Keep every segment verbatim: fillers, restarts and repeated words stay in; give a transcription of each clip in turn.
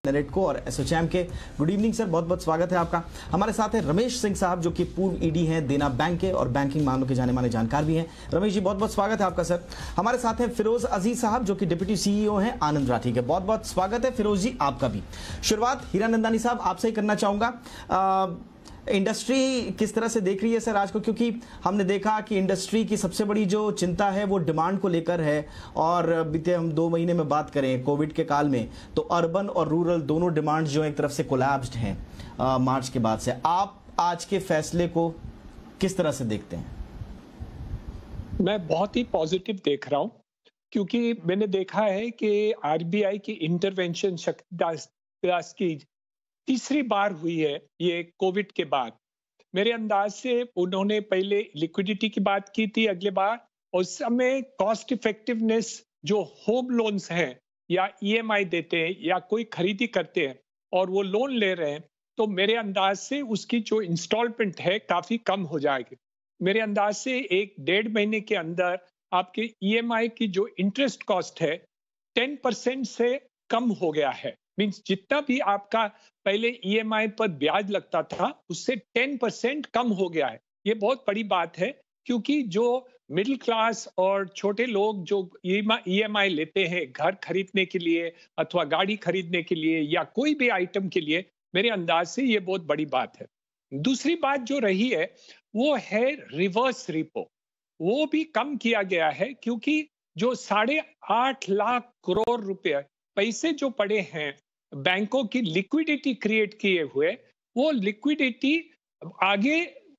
Narrate को और एसोचैम के। गुड इवनिंग सर, बहुत बहुत स्वागत है आपका। हमारे साथ है रमेश सिंह साहब जो कि पूर्व ईडी हैं देना बैंक के और बैंकिंग मामलों के जाने माने जानकार भी हैं। रमेश जी बहुत बहुत स्वागत है आपका सर। हमारे साथ हैं फिरोज अजीज साहब जो कि डिप्टी सीईओ हैं आनंद राठी के। बहुत बहुत स्वागत है फिरोज जी आपका भी। शुरुआत हीरानंदानी साहब आपसे ही करना चाहूंगा। इंडस्ट्री किस तरह से देख रही है सर आज को, क्योंकि हमने देखा कि इंडस्ट्री की सबसे बड़ी जो चिंता है वो डिमांड को लेकर है और बीते हम दो महीने में बात करें कोविड के काल में तो अर्बन और रूरल दोनों डिमांड जो एक तरफ से कोलैप्स्ड हैं मार्च के बाद से। आप आज के फैसले को किस तरह से देखते हैं? मैं बहुत ही पॉजिटिव देख रहा हूं क्योंकि मैंने देखा है कि आरबीआई की इंटरवेंशन शक्तिदास की तीसरी बार हुई है ये कोविड के बाद। मेरे अंदाज से उन्होंने पहले लिक्विडिटी की बात की थी अगले बार, और उस समय कॉस्ट इफेक्टिवनेस जो होम लोन्स हैं या ईएमआई देते हैं या कोई खरीदी करते हैं और वो लोन ले रहे हैं तो मेरे अंदाज से उसकी जो इंस्टॉलमेंट है काफी कम हो जाएगी। मेरे अंदाज से एक डेढ़ महीने के अंदर आपके ईएमआई की जो इंटरेस्ट कॉस्ट है टेन परसेंट से कम हो गया है। मीन्स जितना भी आपका पहले ईएमआई पर ब्याज लगता था उससे टेन परसेंट कम हो गया है। ये बहुत बड़ी बात है क्योंकि जो मिडिल क्लास और छोटे लोग जो ईएमआई लेते हैं घर खरीदने के लिए अथवा गाड़ी खरीदने के लिए या कोई भी आइटम के लिए, मेरे अंदाज से ये बहुत बड़ी बात है। दूसरी बात जो रही है वो है रिवर्स रिपो। वो भी कम किया गया है क्योंकि जो साढ़े आठ लाख करोड़ रुपए पैसे जो पड़े हैं बैंकों की लिक्विडिटी क्रिएट किए हुए, वो लिक्विडिटी आगे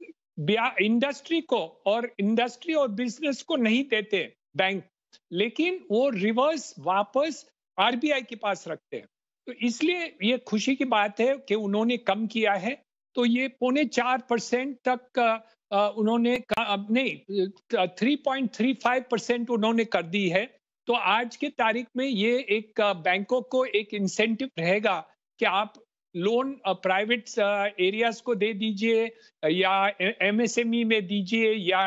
इंडस्ट्री को और इंडस्ट्री और बिजनेस को नहीं देते बैंक, लेकिन वो रिवर्स वापस आरबीआई के पास रखते हैं। तो इसलिए ये खुशी की बात है कि उन्होंने कम किया है। तो ये पौने चार परसेंट तक आ, उन्होंने नहीं three point three five percent उन्होंने कर दी है। तो आज के तारीख में ये एक बैंकों को एक इंसेंटिव रहेगा कि आप लोन प्राइवेट एरियाज को दे दीजिए या एमएसएमई में दीजिए या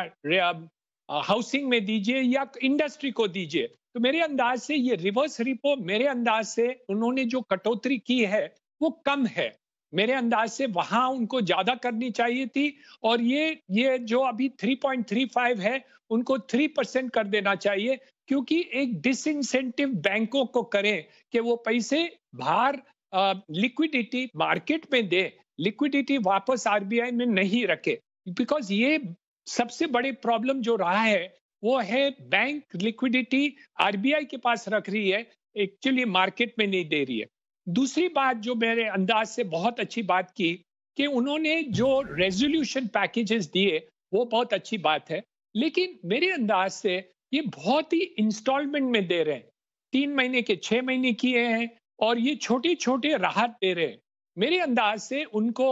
हाउसिंग में दीजिए या इंडस्ट्री को दीजिए। तो मेरे अंदाज से ये रिवर्स रिपो मेरे अंदाज से उन्होंने जो कटौती की है वो कम है। मेरे अंदाज से वहां उनको ज्यादा करनी चाहिए थी और ये ये जो अभी थ्री पॉइंट थ्री फाइव है उनको थ्री परसेंट कर देना चाहिए क्योंकि एक डिसइंसेंटिव बैंकों को करें कि वो पैसे बाहर लिक्विडिटी मार्केट में दे, लिक्विडिटी वापस आरबीआई में नहीं रखे। बिकॉज ये सबसे बड़े प्रॉब्लम जो रहा है वो है बैंक लिक्विडिटी आरबीआई के पास रख रही है, एक्चुअली मार्केट में नहीं दे रही है। दूसरी बात जो मेरे अंदाज से बहुत अच्छी बात की कि उन्होंने जो रेजोल्यूशन पैकेजेस दिए वो बहुत अच्छी बात है, लेकिन मेरे अंदाज से ये बहुत ही इंस्टॉलमेंट में दे रहे हैं। तीन महीने के छह महीने किए हैं और ये छोटे छोटे राहत दे रहे हैं। मेरे अंदाज से उनको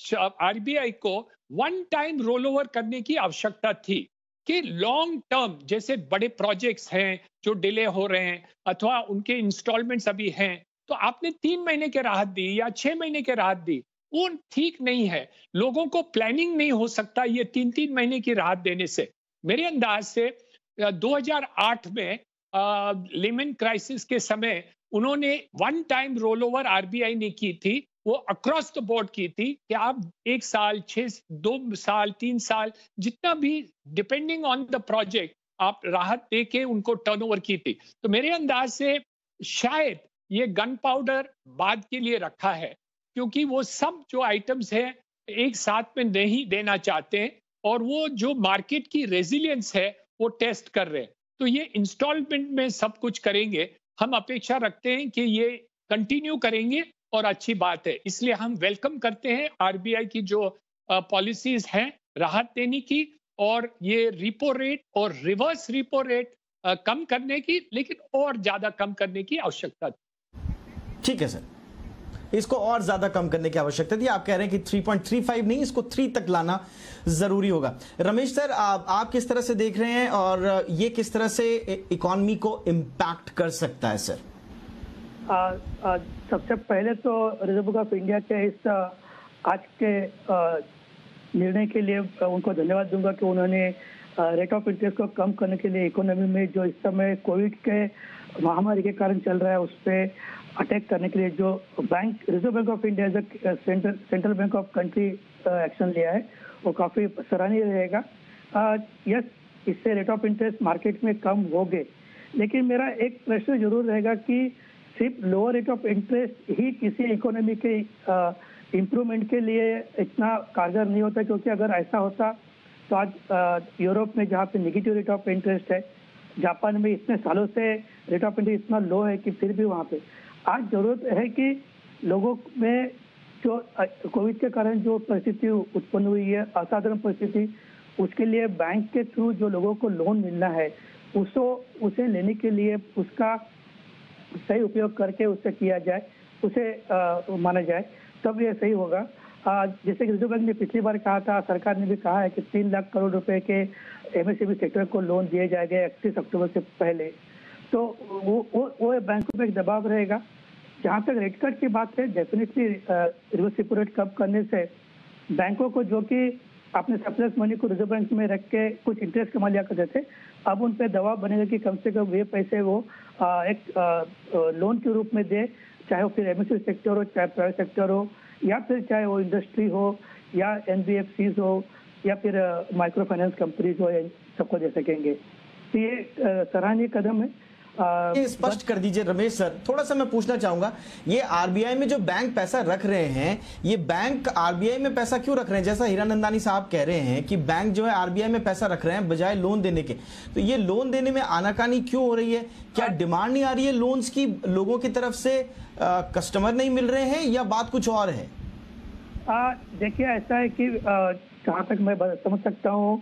आरबीआई को वन टाइम रोल ओवर करने की आवश्यकता थी कि लॉन्ग टर्म जैसे बड़े प्रोजेक्ट्स हैं जो डिले हो रहे हैं अथवा उनके इंस्टॉलमेंट्स अभी हैं, तो आपने तीन महीने के राहत दी या छह महीने के राहत दी, वो ठीक नहीं है। लोगों को प्लानिंग नहीं हो सकता ये तीन तीन महीने की राहत देने से। मेरे अंदाज से दो हज़ार आठ में लेमन क्राइसिस के समय उन्होंने one time roll over RBI ने की थी, वो अक्रॉस द बोर्ड की थी कि आप एक साल छह दो साल तीन साल जितना भी डिपेंडिंग ऑन द प्रोजेक्ट आप राहत दे के उनको टर्नओवर की थी। तो मेरे अंदाज से शायद ये गन पाउडर बाद के लिए रखा है क्योंकि वो सब जो आइटम्स हैं एक साथ में नहीं देना चाहते हैं और वो जो मार्केट की रेजिलियंस है वो टेस्ट कर रहे हैं। तो ये इंस्टॉलमेंट में सब कुछ करेंगे, हम अपेक्षा रखते हैं कि ये कंटिन्यू करेंगे और अच्छी बात है। इसलिए हम वेलकम करते हैं आरबीआई की जो पॉलिसीज हैं राहत देने की और ये रिपो रेट और रिवर्स रिपो रेट आ, कम करने की, लेकिन और ज्यादा कम करने की आवश्यकता थी। ठीक है सर, इसको और ज्यादा कम करने की आवश्यकता थी। आप कह रहे हैं कि थ्री पॉइंट थ्री फाइव नहीं, इसको थ्री तक लाना जरूरी होगा। रमेश सर, आप, आप किस तरह से देख रहे हैं और ये किस तरह से इकोनॉमी को इम्पैक्ट कर सकता है सर? आ, आ, सबसे पहले तो रिजर्व बैंक ऑफ इंडिया के इस आज के निर्णय के लिए उनको धन्यवाद दूंगा कि उन्होंने रेट ऑफ इंटरेस्ट को कम करने के लिए इकोनॉमी में जो इस समय कोविड के महामारी के कारण चल रहा है उस पर अटैक करने के लिए जो bank Reserve bank of India as central central bank of country action लिया है वो काफ़ी सराहनीय रहेगा। यस, इससे रेट ऑफ इंटरेस्ट मार्केट में कम होंगे, लेकिन मेरा एक प्रश्न जरूर रहेगा कि सिर्फ लोअर रेट ऑफ इंटरेस्ट ही किसी इकोनॉमी के इम्प्रूवमेंट के लिए इतना कारगर नहीं होता, क्योंकि अगर ऐसा होता तो आज यूरोप में जहाँ पे नेगेटिव रेट ऑफ इंटरेस्ट है, जापान में इतने सालों से रेट ऑफ इंटरेस्ट इतना लो है कि फिर भी वहाँ पे आज जरूरत है कि लोगों में जो कोविड के कारण जो परिस्थिति उत्पन्न हुई है, असाधारण परिस्थिति, उसके लिए बैंक के थ्रू जो लोगों को लोन मिलना है उसको उसे लेने के लिए उसका सही उपयोग करके उससे किया जाए, उसे आ, माना जाए, तब ये सही होगा। आ, जैसे कि रिजर्व बैंक ने पिछली बार कहा था, सरकार ने भी कहा है कि तीन लाख करोड़ रुपए के एमएसएमई सेक्टर को लोन दिए जाएंगे इकतीस अक्टूबर से पहले, तो वो वो वो बैंकों पर एक दबाव रहेगा। जहाँ तक रेट कट की बात है, डेफिनेटली रिवर्स रेपो रेट कम करने से बैंकों को जो कि अपने सरप्लस मनी को रिजर्व बैंक में रख के कुछ इंटरेस्ट कमा लिया करते थे, अब उन पर दबाव बनेगा कि कम से कम वे पैसे वो आ, एक आ, लोन के रूप में दे, चाहे वो फिर एमएसएमई सेक्टर हो, चाहे प्राइवेट सेक्टर हो, या फिर चाहे वो इंडस्ट्री हो या एनबीएफसीज हो या फिर माइक्रो फाइनेंस कंपनीज हो, सबको दे सकेंगे। तो ये सराहनीय कदम है। ये स्पष्ट कर दीजिए रमेश सर, थोड़ा सा मैं पूछना चाहूंगा, ये आरबीआई में जो बैंक पैसा रख रहे हैं, ये बैंक आरबीआई में पैसा क्यों रख रहे हैं? जैसा हीरानंदानी साहब कह रहे हैं कि बैंक जो है आरबीआई में पैसा रख रहे हैं बजाय लोन देने के, तो ये लोन देने में आनाकानी क्यों हो रही है? क्या डिमांड नहीं आ रही है लोन्स की लोगों की तरफ से, आ, कस्टमर नहीं मिल रहे हैं, या बात कुछ और है? देखिए, ऐसा है कि जहाँ तक मैं समझ सकता हूँ,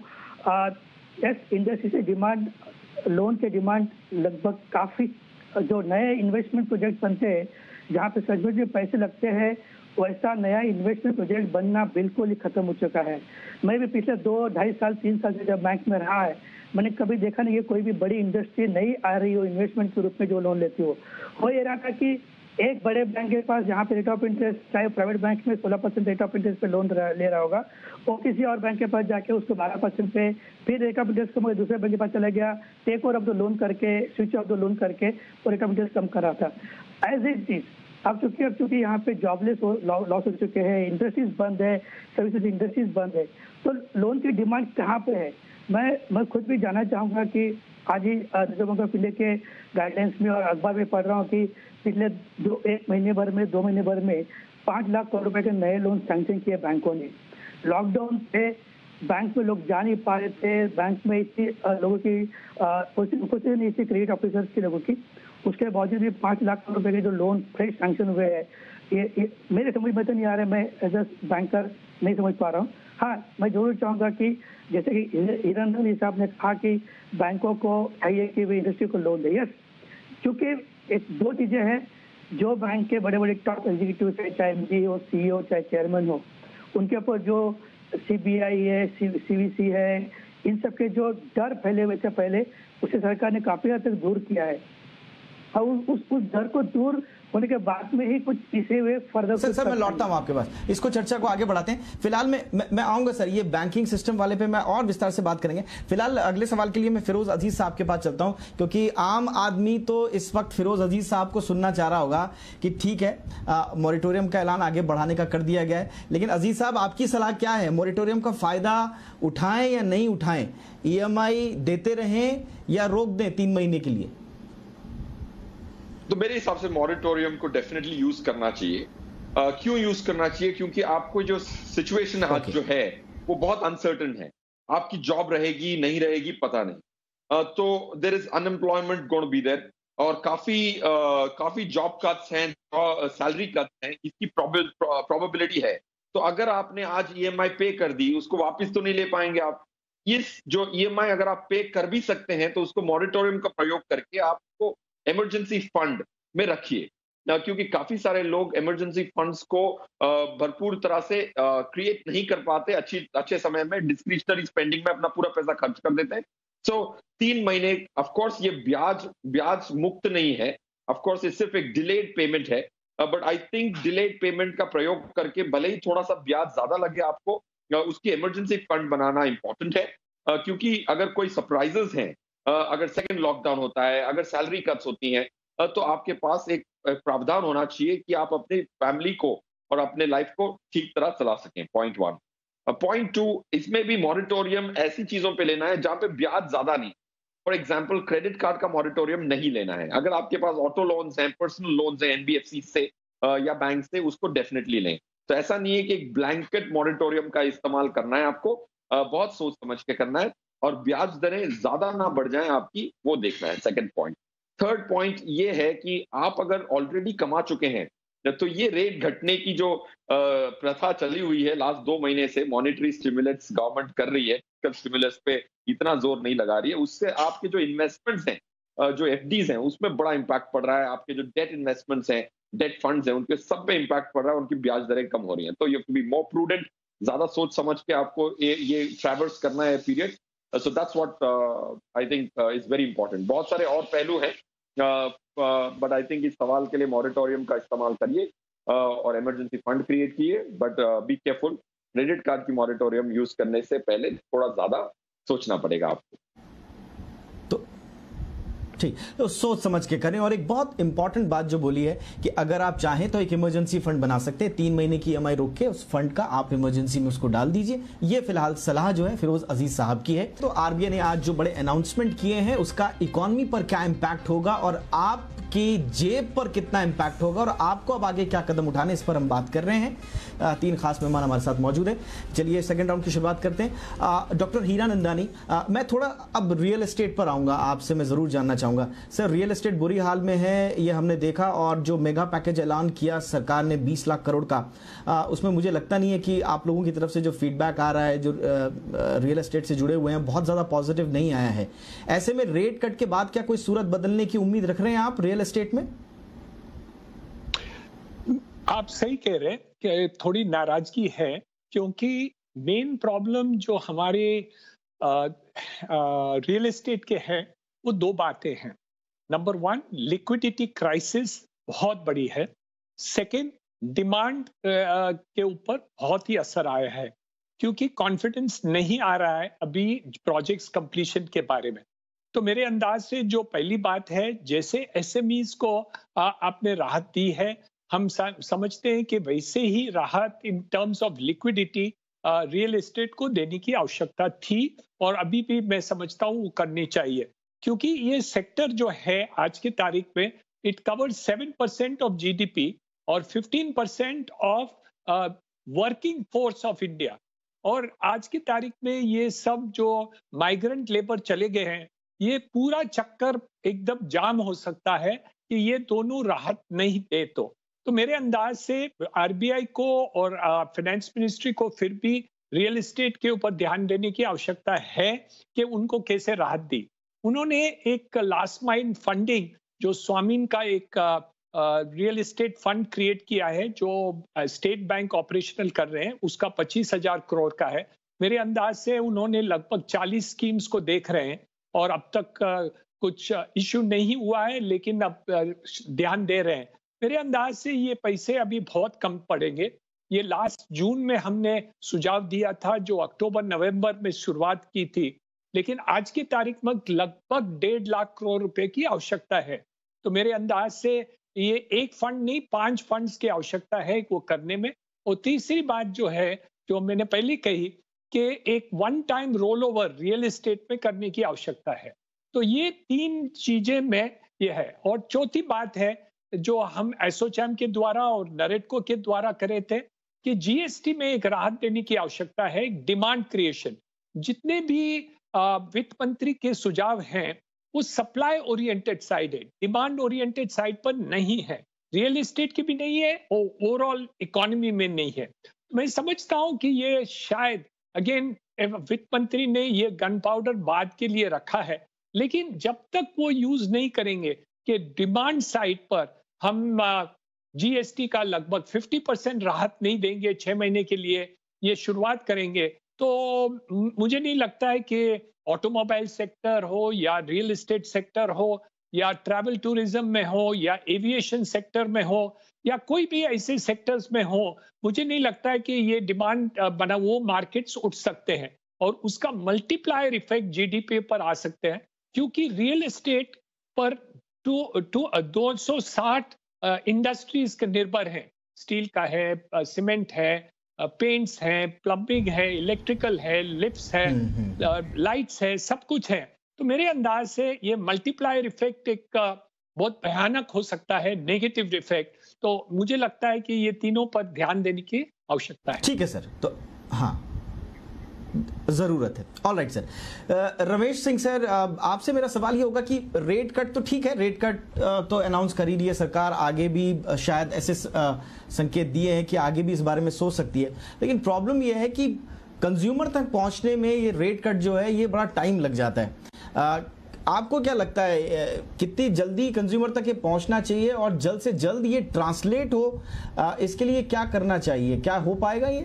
इंडस्ट्री से डिमांड, लोन के डिमांड लगभग काफ़ी, जो नए इन्वेस्टमेंट प्रोजेक्ट बनते हैं जहाँ पे सचमुच में पैसे लगते हैं, वैसा नया इन्वेस्टमेंट प्रोजेक्ट बनना बिल्कुल ही खत्म हो चुका है। मैं भी पिछले दो ढाई साल तीन साल से जब बैंक में रहा है, मैंने कभी देखा नहीं कि कोई भी बड़ी इंडस्ट्री नहीं आ रही हो इन्वेस्टमेंट के रूप में जो लोन लेती हो। हो ये रहा था कि एक बड़े बैंक के पास जहाँ पे रेट ऑफ इंटरेस्ट, चाहे प्राइवेट बैंक में सोलह परसेंट रेट ऑफ इंटरेस्ट पे लोन ले रहा होगा, वो किसी और बैंक के पास जाके उसको बारह परसेंट पे, फिर रेट ऑफ इंटरेस्ट कम, दूसरे बैंक के पास चला गया, take over of the loan करके, स्विच ऑफ द लोन करके वो रेट ऑफ इंटरेस्ट कम कर रहा था। एज इट इज अब चूंकि अब चूंकि यहाँ पे जॉबलेस लॉस हो चुके हैं, इंडस्ट्रीज बंद है, सर्विसेज इंडस्ट्रीज बंद है, तो लोन की डिमांड कहाँ पे है? मैं मैं खुद भी जानना चाहूँगा कि आज ही रिजर्व बैंक ऑफ इंडिया के गाइडलाइंस में और अखबार में पढ़ रहा हूँ कि पिछले दो एक महीने भर में दो महीने भर में पाँच लाख करोड़ रुपए के नए लोन सैंक्शन किए बैंकों ने। लॉकडाउन पे बैंक में लोग जा नहीं पा रहे थे, बैंक में इतनी लोगों की कुछ नहीं थी, क्रेडिट ऑफिसर्स की लोगों की, उसके बावजूद भी पाँच लाख करोड़ रुपए के जो लोन फ्रेश सैंक्शन हुए हैं, ये, ये मेरे समझ में तो नहीं आ रहा है, मैं एज अ बैंकर नहीं समझ पा रहा हूँ। हाँ, मैं जरूर चाहूँगा कि जैसे कि हीरानंदानी साहब ने कहा कि बैंकों को चाहिए कि वे इंडस्ट्री को लोन दे। यस, क्योंकि एक दो चीज़ें हैं, जो बैंक के बड़े बड़े टॉप एग्जीक्यूटिव है, चाहे एमडी हो, सीईओ, चाहे चेयरमैन हो, उनके ऊपर जो सीबीआई है, सीवीसी है, इन सब के जो डर फैले हुए थे पहले, उसे सरकार ने काफ़ी हद तक दूर किया है। और उस उस डर को दूर होने के बाद में ही कुछ इसे हुए फर्दर। सर सर मैं लौटता हूं आपके पास, इसको चर्चा को आगे बढ़ाते हैं। फिलहाल मैं मैं, मैं आऊंगा सर, ये बैंकिंग सिस्टम वाले पे मैं और विस्तार से बात करेंगे। फिलहाल अगले सवाल के लिए मैं फिरोज अजीज साहब के पास चलता हूं, क्योंकि आम आदमी तो इस वक्त फिरोज अजीज साहब को सुनना चाह रहा होगा कि ठीक है, मॉरिटोरियम का ऐलान आगे बढ़ाने का कर दिया गया है, लेकिन अजीज साहब आपकी सलाह क्या है? मॉरिटोरियम का फायदा उठाएं या नहीं उठाएं? ईएमआई देते रहें या रोक दें तीन महीने के लिए? तो मेरे हिसाब से मॉरिटोरियम को डेफिनेटली यूज करना चाहिए। uh, क्यों यूज करना चाहिए? क्योंकि आपको जो सिचुएशन आज okay. जो है वो बहुत अनसर्टेन है। आपकी जॉब रहेगी नहीं रहेगी पता नहीं, uh, तो there is unemployment going to be there, और काफी uh, काफी जॉब कट्स हैं, सैलरी कट्स हैं, इसकी प्रोबेबिलिटी है। तो अगर आपने आज ईएमआई पे कर दी, उसको वापस तो नहीं ले पाएंगे आप। इस जो ईएमआई अगर आप पे कर भी सकते हैं तो उसको मॉरिटोरियम का प्रयोग करके आपको इमरजेंसी फंड में रखिए, क्योंकि काफी सारे लोग इमरजेंसी फंड्स को भरपूर तरह से क्रिएट नहीं कर पाते, अच्छी अच्छे समय में डिस्क्रिशनरी स्पेंडिंग में अपना पूरा पैसा खर्च कर देते हैं। सो so, तीन महीने ऑफ कोर्स ये ब्याज ब्याज मुक्त नहीं है, ऑफ कोर्स ये सिर्फ एक डिलेड पेमेंट है, but I think delayed payment का प्रयोग करके भले ही थोड़ा सा ब्याज ज्यादा लगे आपको, उसकी इमरजेंसी फंड बनाना इंपॉर्टेंट है, क्योंकि अगर कोई सरप्राइजेस हैं, अगर सेकंड लॉकडाउन होता है, अगर सैलरी कट्स होती हैं, तो आपके पास एक प्रावधान होना चाहिए कि आप अपनी फैमिली को और अपने लाइफ को ठीक तरह चला सकें। Point one. पॉइंट टू, इसमें भी मॉरिटोरियम ऐसी चीजों पे लेना है जहां पे ब्याज ज्यादा नहीं। फॉर एग्जाम्पल, क्रेडिट कार्ड का मॉरिटोरियम नहीं लेना है। अगर आपके पास ऑटो लोन्स हैं, पर्सनल लोन्स हैं एनबीएफसी से या बैंक से, उसको डेफिनेटली लें। तो ऐसा नहीं है कि एक ब्लैंकेट मॉरिटोरियम का इस्तेमाल करना है, आपको बहुत सोच समझ के करना है और ब्याज दरें ज्यादा ना बढ़ जाएं आपकी, वो देखना है। Second point. थर्ड पॉइंट ये है कि आप अगर ऑलरेडी कमा चुके हैं तो ये रेट घटने की जो प्रथा चली हुई है लास्ट दो महीने से, मॉनेटरी स्टिमुलेट्स गवर्नमेंट कर रही है, फिजिकल स्टिमुलस पे इतना जोर नहीं लगा रही है, उससे आपके जो इन्वेस्टमेंट्स हैं, जो एफडीज हैं, उसमें बड़ा इंपैक्ट पड़ रहा है। आपके जो डेट इन्वेस्टमेंट्स हैं, डेट फंड्स हैं, उनके सब पे इंपैक्ट पड़ रहा है, उनकी ब्याज दरें कम हो रही हैं। तो you have to be more prudent, ज्यादा सोच समझ के आपको ये ये ट्रैवर्स करना है period. So that's what I think is very important. बहुत सारे और पहलू हैं, बट आई थिंक इस सवाल के लिए मॉरिटोरियम का इस्तेमाल करिए और इमरजेंसी फंड क्रिएट किए, but be careful. Credit card की मॉरिटोरियम यूज करने से पहले थोड़ा ज्यादा सोचना पड़ेगा आपको। तो ठीक, तो सोच समझ के करें। और एक बहुत इंपॉर्टेंट बात जो बोली है कि अगर आप चाहें तो एक इमरजेंसी फंड बना सकते हैं, तीन महीने की ईएमआई रोक के उस फंड का आप इमरजेंसी में उसको डाल दीजिए। ये फिलहाल सलाह जो है फिरोज अजीज साहब की है। तो आरबीआई ने आज जो बड़े अनाउंसमेंट किए हैं उसका इकोनॉमी पर क्या इंपैक्ट होगा और आप की जेब पर कितना इंपैक्ट होगा और आपको अब आगे क्या कदम उठाने, इस पर हम बात कर रहे हैं। तीन खास मेहमान हमारे साथ मौजूद हैं। चलिए सेकंड राउंड की शुरुआत करते हैं। डॉक्टर हीरा नंदानी, आ, मैं थोड़ा अब रियल एस्टेट पर आऊंगा, आपसे मैं जरूर जानना चाहूंगा। सर, रियल एस्टेट बुरी हाल में है, ये हमने देखा, और जो मेगा पैकेज ऐलान किया सरकार ने बीस लाख करोड़ का, आ, उसमें मुझे लगता नहीं है कि आप लोगों की तरफ से जो फीडबैक आ रहा है, जो रियल एस्टेट से जुड़े हुए हैं, बहुत ज्यादा पॉजिटिव नहीं आया है। ऐसे में रेट कट के बाद क्या कोई सूरत बदलने की उम्मीद रख रहे हैं आप रियल एस्टेट में? आप सही कह रहे हैं कि थोड़ी नाराजगी है, क्योंकि मेन प्रॉब्लम जो हमारे रियल एस्टेट के हैं वो दो बातें हैं। नंबर वन, लिक्विडिटी क्राइसिस बहुत बड़ी है। सेकंड, डिमांड के ऊपर बहुत ही असर आया है, क्योंकि कॉन्फिडेंस नहीं आ रहा है अभी प्रोजेक्ट्स कंप्लीशन के बारे में। तो मेरे अंदाज से जो पहली बात है, जैसे एसएमईज को आ, आपने राहत दी है, हम समझते हैं कि वैसे ही राहत in terms of liquidity real estate को देने की आवश्यकता थी और अभी भी मैं समझता हूँ वो करनी चाहिए, क्योंकि ये सेक्टर जो है आज की तारीख में it covers seven percent of GDP और fifteen percent of working force of India. और आज की तारीख में ये सब जो माइग्रेंट लेबर चले गए हैं, ये पूरा चक्कर एकदम जाम हो सकता है कि ये दोनों राहत नहीं दे। तो तो मेरे अंदाज से आरबीआई को और फाइनेंस मिनिस्ट्री को फिर भी रियल एस्टेट के ऊपर ध्यान देने की आवश्यकता है कि उनको कैसे राहत दी। उन्होंने एक लास्ट माइल फंडिंग, जो स्वामीन का एक रियल एस्टेट फंड क्रिएट किया है, जो स्टेट बैंक ऑपरेशनल कर रहे हैं, उसका पच्चीस हजार करोड़ का है। मेरे अंदाज से उन्होंने लगभग चालीस स्कीम्स को देख रहे हैं और अब तक कुछ इश्यू नहीं हुआ है, लेकिन अब ध्यान दे रहे हैं। मेरे अंदाज से ये पैसे अभी बहुत कम पड़ेंगे। ये लास्ट जून में हमने सुझाव दिया था, जो अक्टूबर नवंबर में शुरुआत की थी, लेकिन आज की तारीख में लगभग डेढ़ लाख करोड़ रुपए की आवश्यकता है। तो मेरे अंदाज से ये एक फंड नहीं, पांच फंड्स की आवश्यकता है वो करने में। और तीसरी बात जो है, जो मैंने पहले कही, कि एक one time roll over real estate में करने की आवश्यकता है। तो ये तीन चीजें में ये है। और चौथी बात है, जो हम एसोचैम के द्वारा और नरेटको के द्वारा करे थे, कि जीएसटी में एक राहत देने की आवश्यकता है, डिमांड क्रिएशन। जितने भी वित्त मंत्री के सुझाव हैं वो सप्लाई ओरिएंटेड साइड है, डिमांड ओरिएंटेड साइड पर नहीं है। रियल एस्टेट की भी नहीं है और ओवरऑल इकोनॉमी में नहीं है। मैं समझता हूं कि ये शायद अगेन वित्त मंत्री ने ये गन पाउडर बाद के लिए रखा है, लेकिन जब तक वो यूज नहीं करेंगे कि डिमांड साइड पर हम जीएसटी का लगभग पचास परसेंट राहत नहीं देंगे, छह महीने के लिए ये शुरुआत करेंगे, तो मुझे नहीं लगता है कि ऑटोमोबाइल सेक्टर हो या रियल एस्टेट सेक्टर हो या ट्रैवल टूरिज्म में हो या एविएशन सेक्टर में हो या कोई भी ऐसे सेक्टर्स में हो, मुझे नहीं लगता है कि ये डिमांड बना वो मार्केट्स उठ सकते हैं और उसका मल्टीप्लायर इफेक्ट जीडीपी पर आ सकते हैं, क्योंकि रियल एस्टेट पर टू टू दो सौ साठ इंडस्ट्रीज के निर्भर हैं, स्टील का है, सीमेंट है, पेंट्स हैं, प्लम्बिंग है, इलेक्ट्रिकल है, लिफ्ट्स है, लाइट्स है, सब कुछ है। तो मेरे अंदाज से ये मल्टीप्लायर इफेक्ट एक बहुत भयानक हो सकता है, नेगेटिव इफेक्ट। तो मुझे लगता है कि ये तीनों पर ध्यान देने की आवश्यकता है। ठीक है सर, तो हाँ जरूरत है। All right sir, Ramesh Singh sir, आपसे मेरा सवाल ये होगा कि रेट कट तो ठीक है, रेट कट तो अनाउंस कर ही रही है सरकार, आगे भी शायद ऐसे संकेत दिए हैं कि आगे भी इस बारे में सोच सकती है, लेकिन प्रॉब्लम ये है कि कंज्यूमर तक पहुंचने में ये रेट कट जो है ये बड़ा टाइम लग जाता है। आ, आपको क्या लगता है कितनी जल्दी कंज्यूमर तक ये पहुंचना चाहिए और जल्द से जल्द ये ट्रांसलेट हो, आ, इसके लिए क्या करना चाहिए, क्या हो पाएगा ये?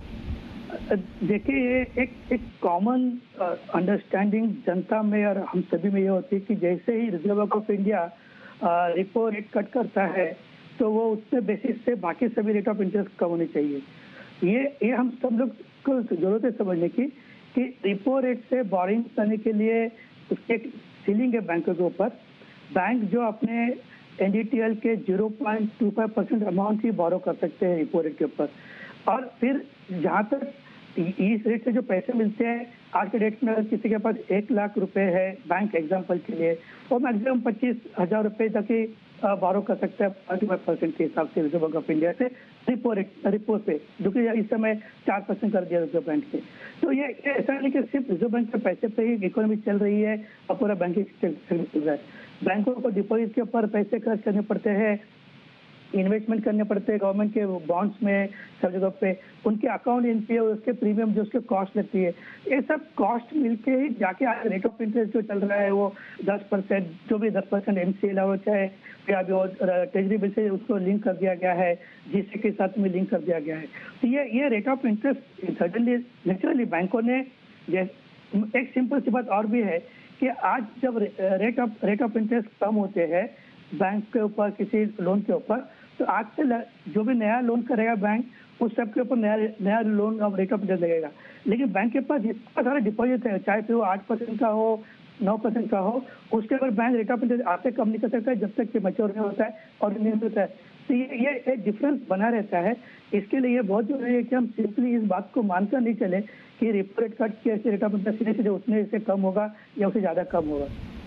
देखिए, ये एक एक कॉमन अंडरस्टैंडिंग जनता में और हम सभी में ये होती है कि जैसे ही reserve bank of India repo rate cut करता है तो वो उसके बेसिस से बाकी सभी रेट ऑफ इंटरेस्ट कम होनी चाहिए। ये ये हम सब लोग को जरूरत है समझने की कि रिपो रेट से बोरिंग करने के लिए उसके सीलिंग है बैंकों के ऊपर। बैंक जो अपने एनडीटीएल के zero point two five percent amount ही बोरो कर सकते हैं रिपो रेट के ऊपर, और फिर जहाँ तक इस रेट से जो पैसे मिलते हैं आज के डेट में, अगर किसी के पास एक लाख रुपए है बैंक एग्जाम्पल के लिए, वो मैक्सिमम पच्चीस हजार रुपये तक ही बोरो कर सकता है ट्वेंटी फाइव परसेंट के हिसाब से रिजर्व बैंक ऑफ इंडिया से रिपो रेट रिपो पे, जो कि इस समय चार परसेंट कर दिया रिजर्व बैंक के। तो ये ऐसा नहीं कि सिर्फ रिजर्व बैंक के पैसे पे ही इकोनॉमी चल रही है और पूरा बैंकिंग चल रहा है। बैंकों को डिपॉजिट के ऊपर पैसे खर्च करने पड़ते हैं, इन्वेस्टमेंट करने पड़ते हैं गवर्नमेंट के बॉन्ड्स में, सब जगह पे उनके अकाउंट एनपीए और उसके प्रीमियम जो उसके कॉस्ट लगती है, ये सब कॉस्ट मिलके ही जाके आज रेट ऑफ इंटरेस्ट जो चल रहा है वो दस परसेंट, जो भी दस परसेंट एमसीएल हो चाहे या अभी वो ट्रेजरी बिल से उसको लिंक कर दिया गया है, जीएसटी के साथ में लिंक कर दिया गया है। तो ये ये rate of interest suddenly naturally बैंकों ने, एक सिंपल सी बात और भी है कि आज जब rate of rate of interest कम होते हैं बैंक के ऊपर किसी लोन के ऊपर, तो आज से जो भी नया लोन करेगा बैंक उस सब के ऊपर नया नया लोन अब रेट ऑफ इंटरेस्ट लगेगा। लेकिन बैंक के पास जितना सारा डिपॉजिट है, चाहे फिर वो आठ परसेंट का हो, नौ परसेंट का हो, उसके ऊपर बैंक रेट ऑफ इंटरेस्ट आपसे कम नहीं कर सकता है जब तक कि मैच्योर नहीं होता है और नहीं होता है। तो ये ये एक डिफरेंस बना रहता है। इसके लिए ये बहुत जरूरी है कि हम सिंपली इस बात को मानकर नहीं चले कि रेपो रेट कट किया रेट ऑफ इंटरेस्ट सीधे सीधे उतने से कम होगा या उससे ज़्यादा कम होगा।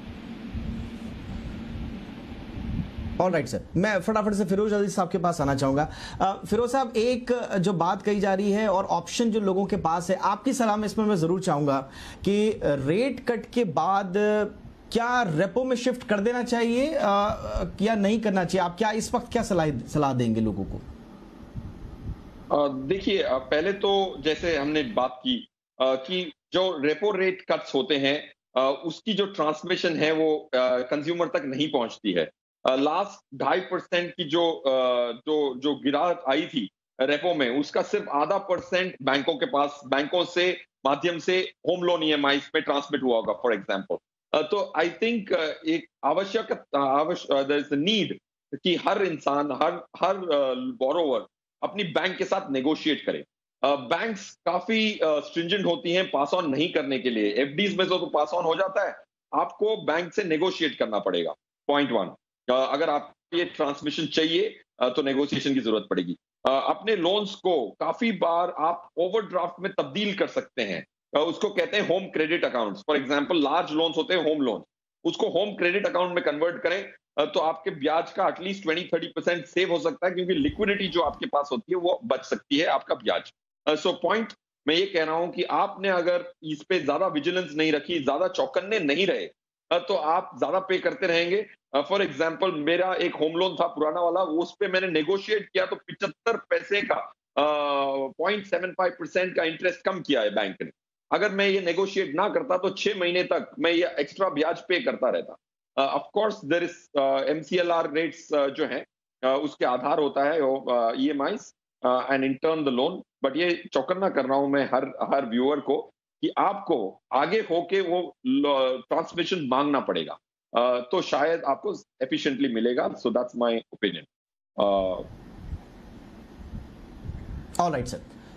ऑल राइट सर, मैं फटाफट से फिरोज अजीज साहब के पास आना चाहूंगा। फिरोज साहब, एक जो बात कही जा रही है और ऑप्शन जो लोगों के पास है, आपकी सलाह में इसमें मैं जरूर चाहूंगा कि रेट कट के बाद क्या रेपो में शिफ्ट कर देना चाहिए या नहीं करना चाहिए? आप क्या इस वक्त क्या सलाह सलाह देंगे लोगों को? देखिए, पहले तो जैसे हमने बात की कि जो रेपो रेट कट्स होते हैं उसकी जो ट्रांसमिशन है वो कंज्यूमर तक नहीं पहुंचती है। लास्ट ढाई परसेंट की जो जो जो गिरावट आई थी रेपो में, उसका सिर्फ आधा परसेंट बैंकों के पास बैंकों से माध्यम से होम लोन ईएमआई पे ट्रांसमिट हुआ होगा फॉर एग्जांपल। तो आई थिंक एक आवश्यक देयर इज अ नीड कि हर इंसान, हर हर बोरोवर अपनी बैंक के साथ नेगोशिएट करे। बैंक्स काफी स्ट्रिंजेंट होती हैं पास ऑन नहीं करने के लिए। एफडीज में तो पास ऑन हो जाता है, आपको बैंक से नेगोशिएट करना पड़ेगा। पॉइंट वन, अगर आप ये ट्रांसमिशन चाहिए तो नेगोशिएशन की जरूरत पड़ेगी। अपने लोन्स को काफी बार आप ओवरड्राफ्ट में तब्दील कर सकते हैं, उसको कहते हैं home credit accounts. For example large loans होते हैं होम लोन, उसको होम क्रेडिट अकाउंट में कन्वर्ट करें तो आपके ब्याज का at least twenty thirty percent save हो सकता है, क्योंकि लिक्विडिटी जो आपके पास होती है वो बच सकती है आपका ब्याज। सो पॉइंट मैं ये कह रहा हूं कि आपने अगर इस पे ज्यादा विजिलेंस नहीं रखी, ज्यादा चौकन्ने नहीं रहे, तो आप ज्यादा पे करते रहेंगे। फॉर uh, एग्जाम्पल मेरा एक होम लोन था पुराना वाला, उस पे मैंने नेगोशिएट किया तो पिचहत्तर पैसे का पॉइंट सेवन फाइव परसेंट का इंटरेस्ट कम किया है बैंक ने। अगर मैं ये नेगोशिएट ना करता तो छह महीने तक मैं ये एक्स्ट्रा ब्याज पे करता रहता। Of course there is MCLR rates जो हैं uh, उसके आधार होता है EMIs and in turn the loan. But ये चौकन्ना कर रहा हूं मैं हर हर व्यूअर को कि आपको आगे होके वो ट्रांसमिशन मांगना पड़ेगा, Uh, तो शायद आपको एफिशिएंटली मिलेगा। So that's my opinion. All right sir,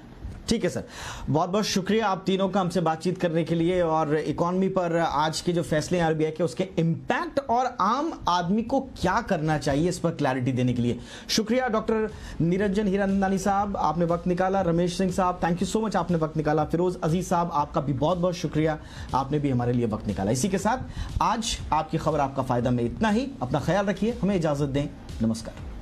ठीक है सर, बहुत बहुत शुक्रिया आप तीनों का हमसे बातचीत करने के लिए और इकोनॉमी पर आज के जो फैसले आरबीआई के उसके इम्पैक्ट और आम आदमी को क्या करना चाहिए इस पर क्लैरिटी देने के लिए शुक्रिया। डॉक्टर निरंजन हीरानंदानी साहब आपने वक्त निकाला, रमेश सिंह साहब थैंक यू सो मच आपने वक्त निकाला, फिरोज अजीज साहब आपका भी बहुत बहुत शुक्रिया आपने भी हमारे लिए वक्त निकाला। इसी के साथ आज आपकी खबर आपका फायदा में इतना ही, अपना ख्याल रखिए, हमें इजाजत दें, नमस्कार।